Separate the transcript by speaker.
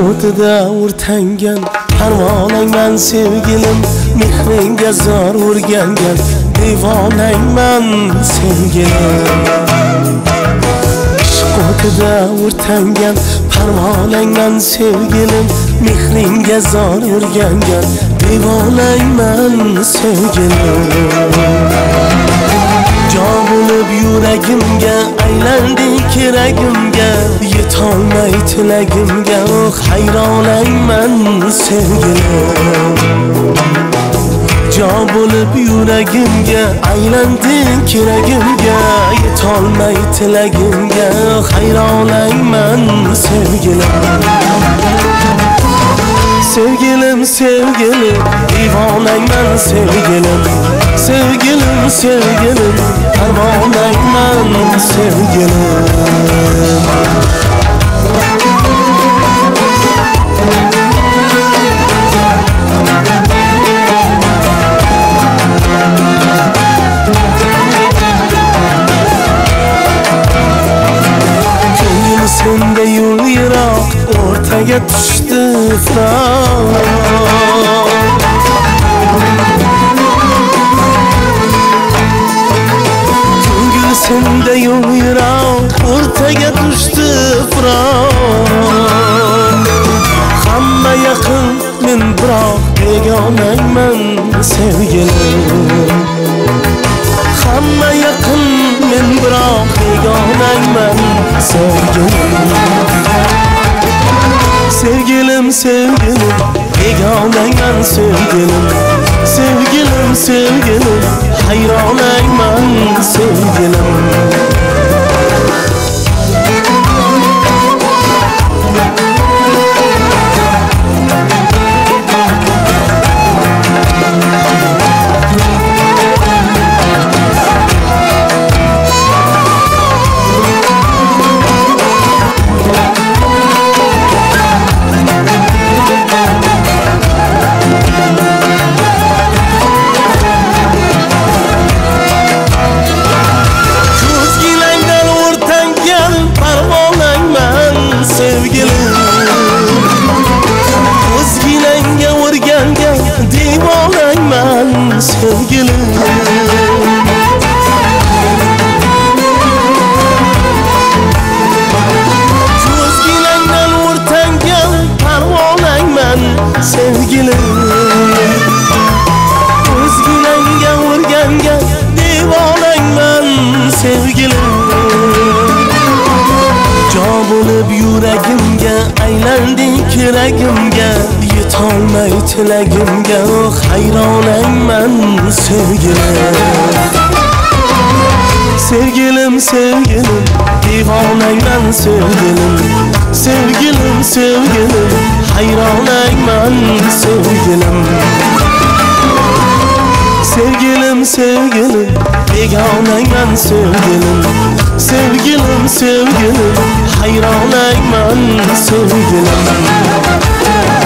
Speaker 1: o'tida o'rtangan parvonangman sevgilim, mehringga zor o'rgangan devonangman sevgilim. Ishq o'tida o'rtangan parvonangman sevgilim, mehringga zor o'rgangan devonangman sevgilim. Jon bo'lib yuragimga aylanding keragimga, yetolmay tilagimga hayronangman sevgilim. Jon bo'lib yuragimga aylanding keragimga, yetolmay tilagimga hayronangman sevgilim. Sevgilim, sevgilim, divonangman sevgilim. Sevgilim, sevgilim, parvonangman sevgilim. Ko'nglim senda yo'l yiroq, o'rtaga tushdi firoq. Senda yo'l yiroq, o'rtaga tushdi firoq. Hamma yaqin, men biroq begonangman sevgilim. Hamma yaqin, men biroq begonangman sevgilim. Sevgilim, sevgilim, begonangman sevgilim. Sevgilim, sevgilim, hayronangman sevgilim. Sevgilim, ko'zgilangdan o'rtangan parvonangman sevgilim. Ko'zgilangga o'rgangan devonangman sevgilim. Jon bo'lib yuragimga aylanding keragimga, yetolmay tilagimga hayronangman sevgilim. Sevgilim, sevgilim, devonangman sevgilim. Sevgilim, sevgilim, hayronangman sevgilim. Sevgilim, sevgilim, begonangman sevgilim. Sevgilim, sevgilim, hayronangman sevgilim.